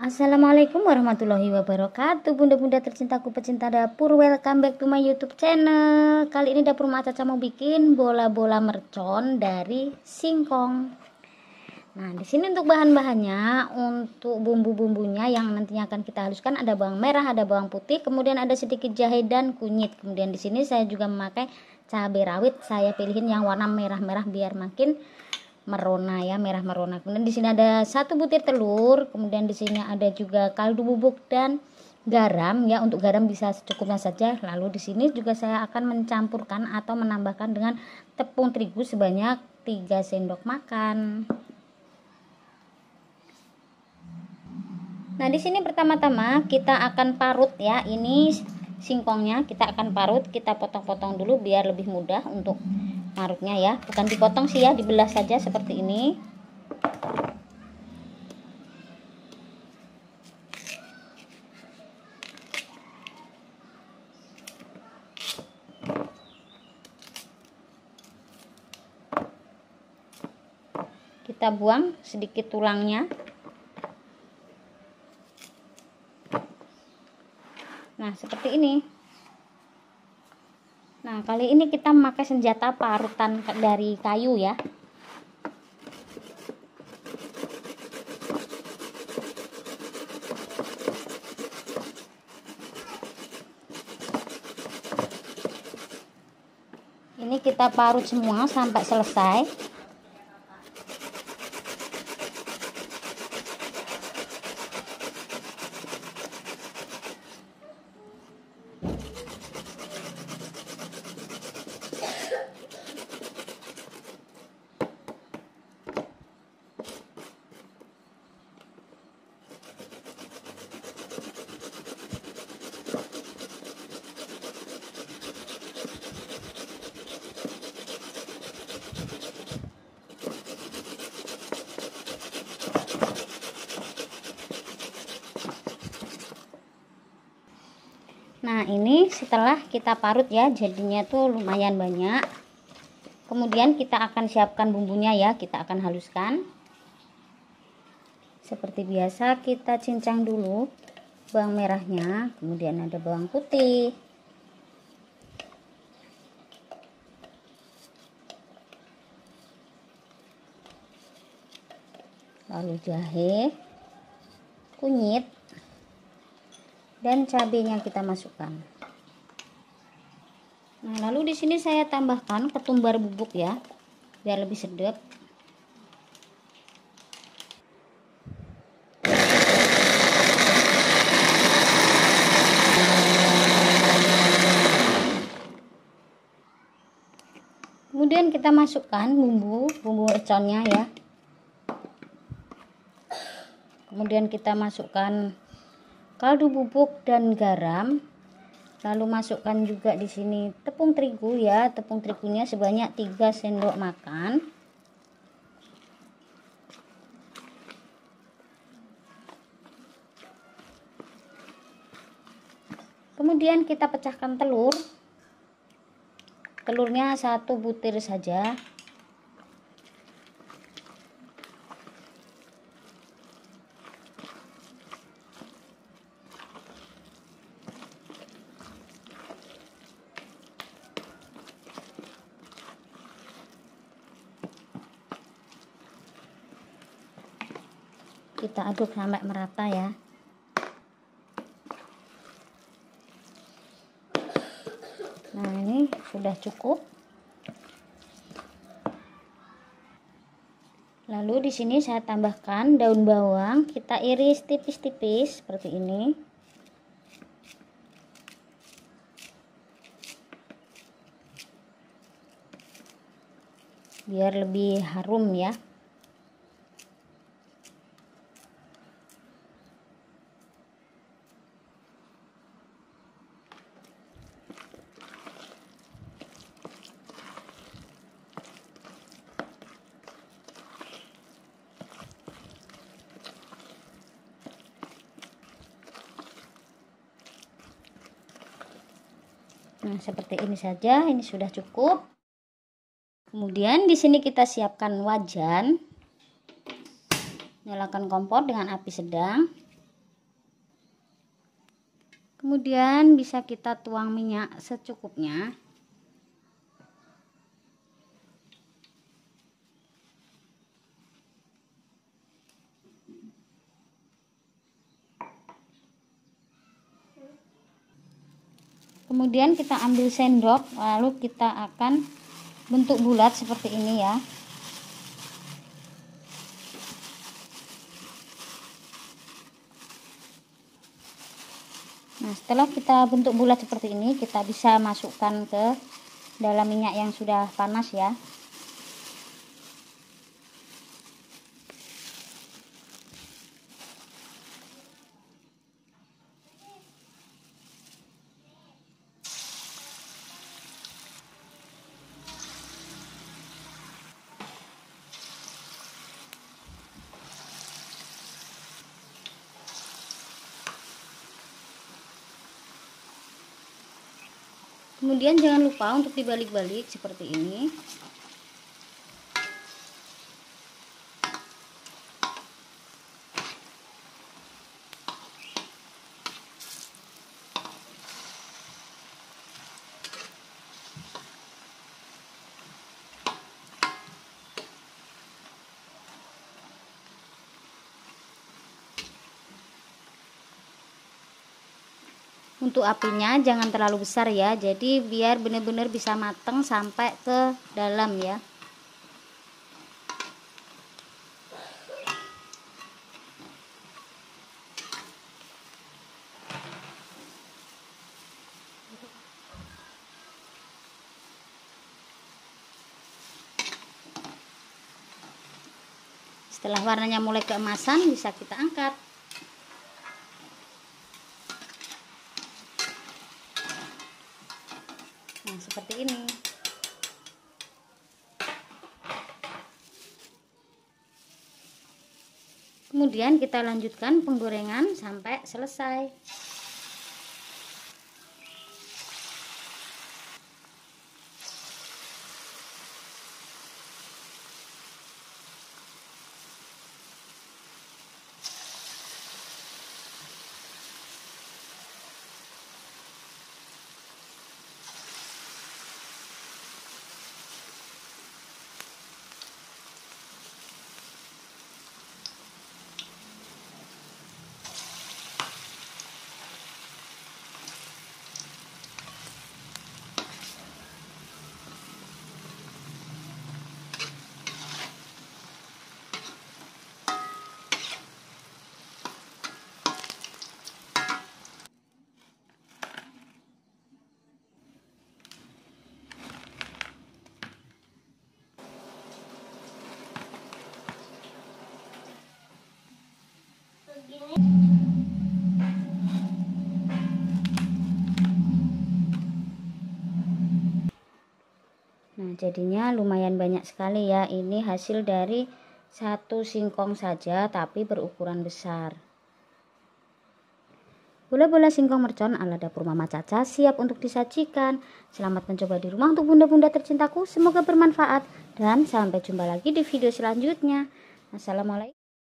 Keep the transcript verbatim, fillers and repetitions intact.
Assalamualaikum warahmatullahi wabarakatuh. Bunda-bunda tercintaku pecinta dapur, welcome back to my YouTube channel. Kali ini dapur Mak Caca mau bikin bola-bola mercon dari singkong. Nah, di sini untuk bahan-bahannya, untuk bumbu-bumbunya yang nantinya akan kita haluskan, ada bawang merah, ada bawang putih, kemudian ada sedikit jahe dan kunyit. Kemudian di sini saya juga memakai cabai rawit. Saya pilihin yang warna merah-merah biar makin merona ya, merah merona. Kemudian di sini ada satu butir telur, kemudian di sini ada juga kaldu bubuk dan garam ya. Untuk garam bisa secukupnya saja. Lalu di sini juga saya akan mencampurkan atau menambahkan dengan tepung terigu sebanyak tiga sendok makan. Nah, di sini pertama-tama kita akan parut ya. Ini singkongnya kita akan parut, kita potong-potong dulu biar lebih mudah untuk parutnya ya. Bukan dipotong sih ya, dibelah saja seperti ini. Kita buang sedikit tulangnya. Nah, seperti ini. Nah, kali ini kita memakai senjata parutan dari kayu ya. Ini kita parut semua sampai selesai. Nah, ini setelah kita parut ya, jadinya tuh lumayan banyak. Kemudian kita akan siapkan bumbunya ya, kita akan haluskan. Seperti biasa kita cincang dulu bawang merahnya, kemudian ada bawang putih. Lalu jahe, kunyit, dan cabenya kita masukkan. Nah, lalu di sini saya tambahkan ketumbar bubuk ya, biar lebih sedap. Kemudian kita masukkan bumbu, bumbu merconnya ya. Kemudian kita masukkan kaldu bubuk dan garam. Lalu masukkan juga di sini tepung terigu ya, tepung terigunya sebanyak tiga sendok makan. Kemudian kita pecahkan telur. Telurnya satu butir saja. Kita aduk sampai merata ya. Nah, ini sudah cukup. Lalu di sini saya tambahkan daun bawang, kita iris tipis-tipis seperti ini. Biar lebih harum ya. Nah, seperti ini saja, ini sudah cukup. Kemudian di sini kita siapkan wajan. Nyalakan kompor dengan api sedang. Kemudian bisa kita tuang minyak secukupnya. Kemudian kita ambil sendok, lalu kita akan bentuk bulat seperti ini ya. Nah, setelah kita bentuk bulat seperti ini, kita bisa masukkan ke dalam minyak yang sudah panas ya. Kemudian jangan lupa untuk dibalik-balik seperti ini. Untuk apinya jangan terlalu besar ya, jadi biar benar-benar bisa mateng sampai ke dalam ya. Setelah warnanya mulai keemasan, bisa kita angkat. Nah, seperti ini. Kemudian kita lanjutkan penggorengan sampai selesai. Nah, jadinya lumayan banyak sekali ya. Ini hasil dari satu singkong saja tapi berukuran besar. Bola-bola singkong mercon ala dapur Mama Caca siap untuk disajikan. Selamat mencoba di rumah untuk bunda-bunda tercintaku. Semoga bermanfaat dan sampai jumpa lagi di video selanjutnya. Assalamualaikum.